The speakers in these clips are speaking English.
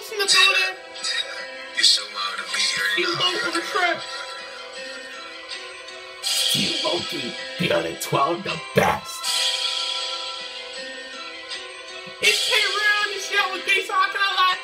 C.LOC's in the building. You're so loud to be here. C.LOC on the track. C.LOCky, Teeloccyyy, the best. It's Taerell and it's Yell with D, so how can I lie?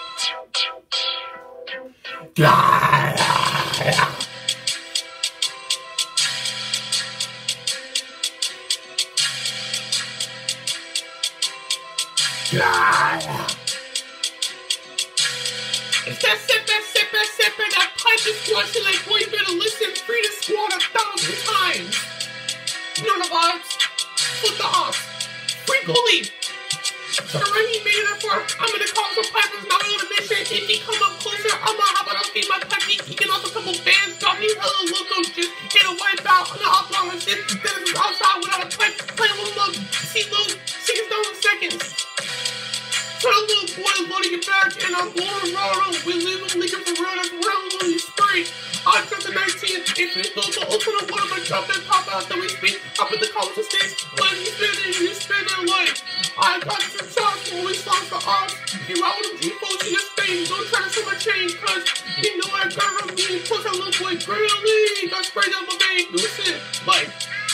It's that sipper, that pipe is flushing like, boy, you better listen, free to squad 1,000 times. You know the vibes? Put the off. Free bully. So when he made it up for, I'm gonna call some pipers, not on a mission. If he come up closer, I'm gonna hop out and feed my pipe. He can off a couple bands, drop me hella loco, just hit a wipe out on the offline and shit. Then it's outside without a pipe, playing with love. C.LOC, 6,000 seconds. So that little boy is loading it back, and I'm blowing around. We leave him leaking for real, that's real when you spray. I dropped the 19, if it's those are open up, what am I drop that pop out, then we speak. Up in the comments and states, let me spin it, you spin it like. I got some shots when we songs for us. You out with them G-Folks in your stain, don't try to see my chain, cause you know I got from me, plus that little boy really got sprayed up my vein, new shit, like.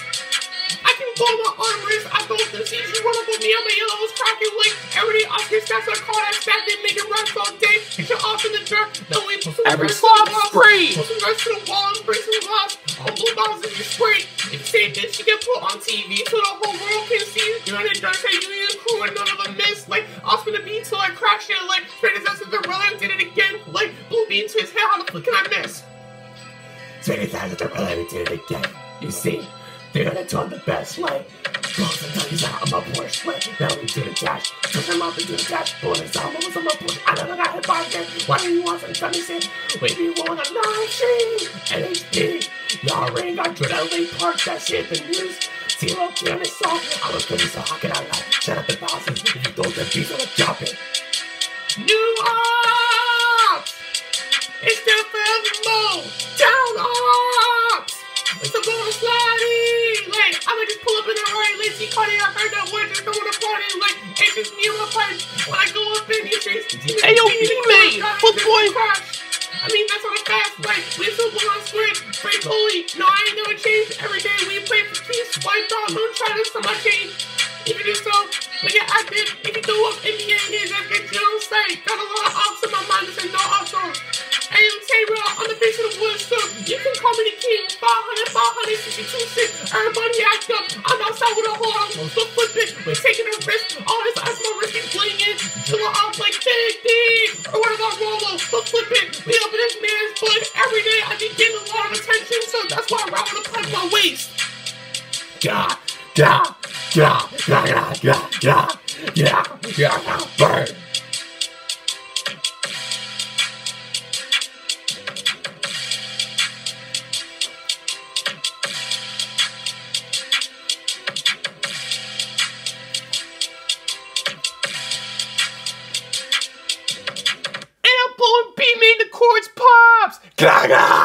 I can blow my arm wrist, I don't concede, you run up on me, I'm a yellow, it's cracking like every day I get stats, I call that stack, they make it rest all day, get you off in the dirt, no way, put some every rest slop spray, put some rest to the wall, and break some glass, all blue bottles if you spray, if you say this, you get put on TV, so the whole world can see, you're in the dirt, say you need a crew, and none of them miss, like, I was gonna be till I crash it, like, straight as the Taerell did it again, like, blue bean to his head, how the fuck can I miss? Straight as the Taerell did it again, you see? They're gonna turn the best, like, close until he's out of my Porsche, like, now we do the dash, took him up and do the dash, pulling his arm over my Porsche, I never got hit by again, why do you want some funny shit, we be rolling a 9-shade, LHD, y'all ring, got adrenaline park, that shit, the news, C.LOCkyy on his song, I was good, so how can I lie, shut up the bosses, if you don't the beats, I'll drop it. New ops! It's the forevermore, down ops! It's the ball sliding! Like, I'ma just pull up in the right lane, see Cardi, I heard that word, just don't wanna party, like, it's just me and my pipe, when I go up in these streets, hey yo, B-Mate, footboy! I mean, that's on the fast, like, we still belong on script, free bully, no, I ain't never changed, every day we play for peace, wiped out, don't try this on my chain, even if so, look at active, if you throw up NBA here, that's get you on sight, got a lot of ops in my mind, this ain't no ops on. Hey, I'm Taerell, on the face of the woods, so you can call me the king. 562 shit. Everybody act up. I'm outside with a whole house. So flip it. We're taking a risk. All this ice, my wrist is blinging. Chill out like dig. Or what about Rolo? So flip it. We up in this man's butt. Every day I be getting a lot of attention, so that's why I ride with a punch my waist. Burn. B made the chords pops!